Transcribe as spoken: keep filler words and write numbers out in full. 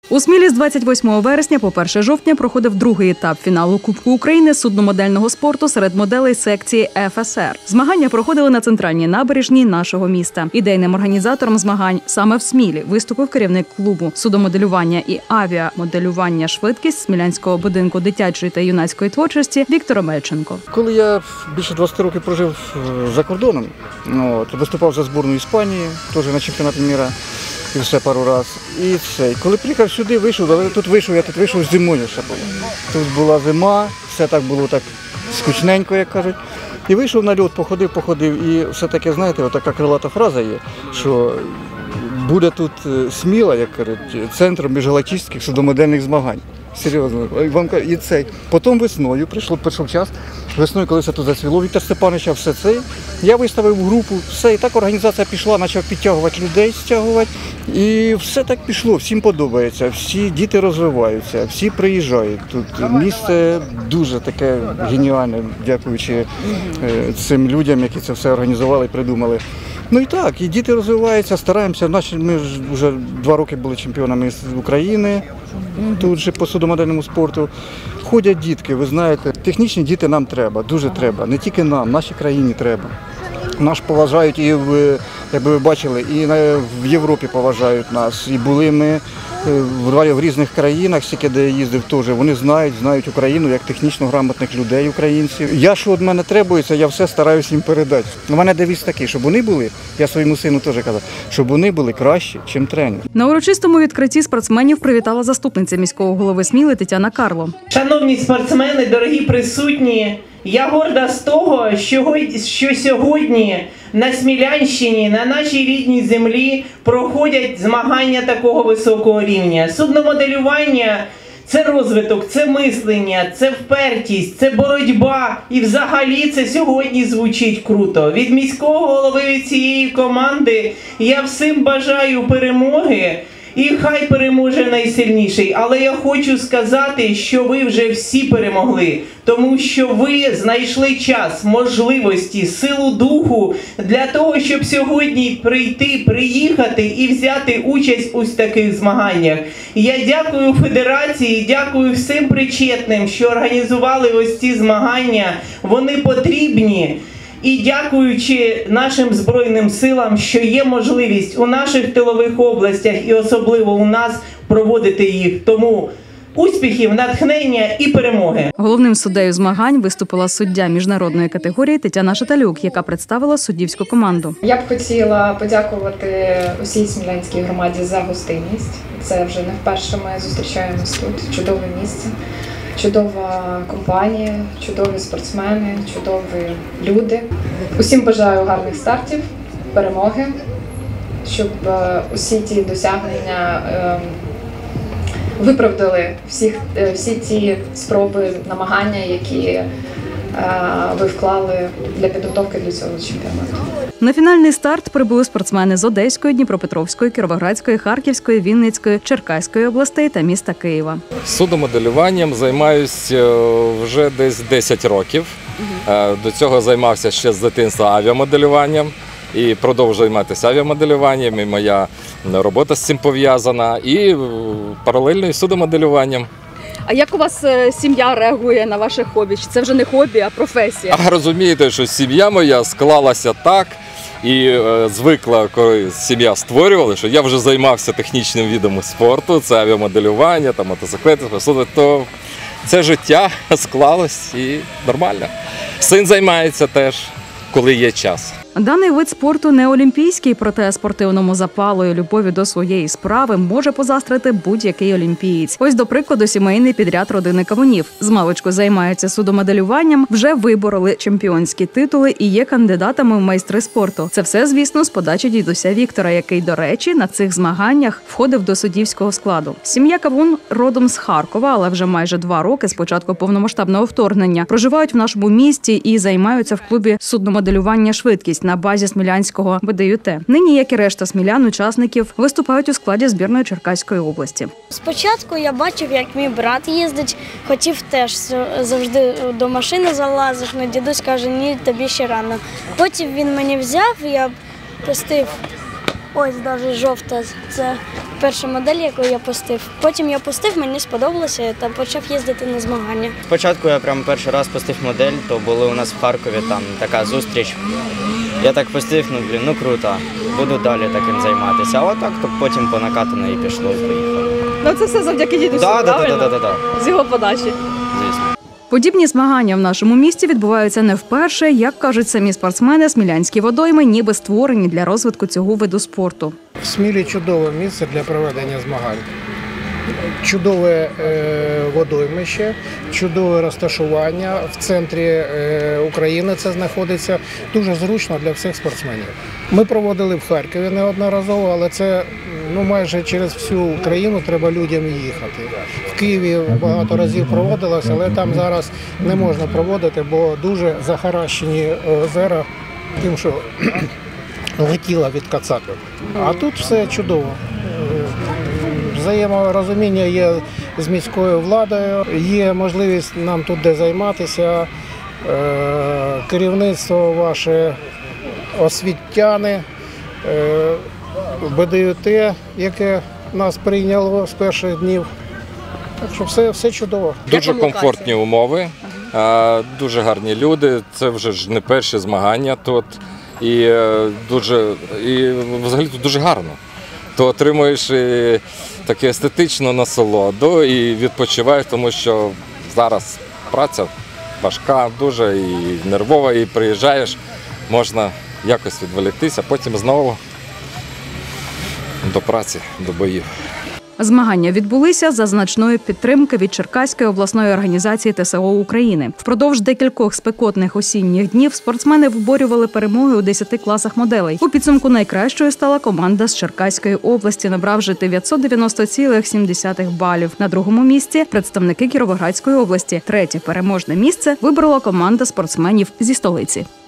У Смілі з двадцять восьмого вересня по перше жовтня проходив другий етап фіналу Кубку України судномодельного спорту серед моделей секції еф ес ер. Змагання проходили на центральній набережній нашого міста. Ідейним організатором змагань саме в Смілі виступив керівник клубу судомоделювання і авіамоделювання «Швидкість» Смілянського будинку дитячої та юнацької творчості Віктор Омельченко. Коли я більше двадцяти років прожив за кордоном, от, виступав за збірну Іспанії, теж на чемпіонаті світу. І все пару разів. І це. Коли приїхав сюди, вийшов, але тут вийшов, я тут вийшов зимою ще було. Тут була зима, все так було так скучненько, як кажуть. І вийшов на льот, походив, походив. І все-таки, знаєте, така крилата фраза є, що буде тут Сміла, як кажуть, центром міжгалактичних судомодельних змагань. Серйозно. І цей. Потім весною, прийшло, прийшов час, весною, коли все тут зацвіло, Віктор Степанович, все це. Я виставив групу, все, і так організація пішла, почав підтягувати людей, стягувати. І все так пішло, всім подобається, всі діти розвиваються, всі приїжджають. Тут місце дуже таке геніальне, дякуючи цим людям, які це все організували і придумали. Ну і так, і діти розвиваються, стараємося. Ми вже два роки були чемпіонами України, тут же по судомодельному спорту. Ходять дітки, ви знаєте, технічні діти нам треба, дуже треба, не тільки нам, нашій країні треба. Нас поважають і, в, як ви бачили, і в Європі поважають нас. І були ми в різних країнах, стільки де я їздив теж. Вони знають, знають Україну як технічно грамотних людей, українців. Я, що від мене требується, я все стараюся їм передати. У мене девіз такий, щоб вони були, я своєму сину теж казав, щоб вони були кращі, ніж тренер. На урочистому відкритті спортсменів привітала заступниця міського голови Сміли Тетяна Карло. Шановні спортсмени, дорогі присутні, я горда з того, що сьогодні на Смілянщині, на нашій рідній землі проходять змагання такого високого рівня. Судномоделювання – це розвиток, це мислення, це впертість, це боротьба. І взагалі це сьогодні звучить круто. Від міського голови, від цієї команди я всім бажаю перемоги. І хай переможе найсильніший. Але я хочу сказати, що ви вже всі перемогли. Тому що ви знайшли час, можливості, силу духу для того, щоб сьогодні прийти, приїхати і взяти участь у таких змаганнях. Я дякую федерації, дякую всім причетним, що організували ось ці змагання. Вони потрібні. І дякуючи нашим Збройним силам, що є можливість у наших тилових областях і особливо у нас проводити їх. Тому успіхів, натхнення і перемоги. Головним суддею змагань виступила суддя міжнародної категорії Тетяна Шаталюк, яка представила суддівську команду. Я б хотіла подякувати усій смілянській громаді за гостинність. Це вже не вперше ми зустрічаємось тут. Чудове місце. Чудова компанія, чудові спортсмени, чудові люди. Усім бажаю гарних стартів, перемоги, щоб усі ті досягнення виправдали всіх, всі ті спроби, намагання, які ви вклали для підготовки до цього чемпіонату. На фінальний старт прибули спортсмени з Одеської, Дніпропетровської, Кіровоградської, Харківської, Вінницької, Черкаської областей та міста Києва. Судомоделюванням займаюся вже десь десять років. До цього займався ще з дитинства авіамоделюванням і продовжую займатися авіамоделюванням, і моя робота з цим пов'язана, і паралельно із судомоделюванням. А як у вас сім'я реагує на ваше хобі? Чи це вже не хобі, а професія? А розумієте, що сім'я моя склалася так і е, звикла, коли сім'я створювала, що я вже займався технічним видом спорту, це авіамоделювання, там, мотоциклети, то це життя склалось і нормально. Син займається теж, коли є час. Даний вид спорту не олімпійський, проте спортивному запалу і любові до своєї справи може позастрити будь-який олімпієць. Ось, до прикладу, сімейний підряд родини Кавунів. Змалечку займаються судомоделюванням, вже вибороли чемпіонські титули і є кандидатами в майстри спорту. Це все, звісно, з подачі дідуся Віктора, який, до речі, на цих змаганнях входив до суддівського складу. Сім'я Кавун родом з Харкова, але вже майже два роки з початку повномасштабного вторгнення проживають в нашому місті і займаються в клубі судномоделювання «Швидкість» на базі Смілянського Б Д Ю Т. Нині, як і решта смілян, учасників виступають у складі збірної Черкаської області. Спочатку я бачив, як мій брат їздить, хотів теж завжди до машини залазиш, але дідусь каже, ні, тобі ще рано. Потім він мені взяв, я пустив Ось навіть жовта. Це перша модель, яку я пустив. Потім я пустив, мені сподобалося та почав їздити на змагання. Спочатку я прям перший раз пустив модель, то були у нас в Харкові там така зустріч. Я так пустив, ну блін, ну круто, буду далі таким займатися. А отак, то потім по накатану і пішло, і поїхало. Ну це все завдяки дідусю, Да, да, правильно? да, да, да, да. З його подачі. Звісно. Подібні змагання в нашому місті відбуваються не вперше. Як кажуть самі спортсмени, смілянські водойми ніби створені для розвитку цього виду спорту. В Смілі чудове місце для проведення змагань. Чудове е, водоймище, чудове розташування. В центрі е, України це знаходиться. Дуже зручно для всіх спортсменів. Ми проводили в Харкові неодноразово, але це ну, майже через всю Україну треба людям їхати. В Києві багато разів проводилося, але там зараз не можна проводити, бо дуже захаращені озера тим, що летіла від кацапів. А тут все чудово. Взаєморозуміння є з міською владою, є можливість нам тут де займатися, керівництво ваше, освітяни, Б Д Ю Т, яке нас прийняло з перших днів. Так що все, все чудово. Дуже комфортні умови, дуже гарні люди, це вже ж не перші змагання тут. І дуже, і взагалі тут дуже гарно. То отримуєш і таке естетичну насолоду і відпочиваєш, тому що зараз праця важка, дуже і нервова, і приїжджаєш, можна якось відволіктися, потім знову до праці, до боїв. Змагання відбулися за значної підтримки від Черкаської обласної організації Т С О України. Впродовж декількох спекотних осінніх днів спортсмени виборювали перемоги у десяти класах моделей. У підсумку найкращою стала команда з Черкаської області, набравши дев'ятсот дев'яносто цілих сім десятих балів. На другому місці – представники Кіровоградської області. Третє переможне місце виборола команда спортсменів зі столиці.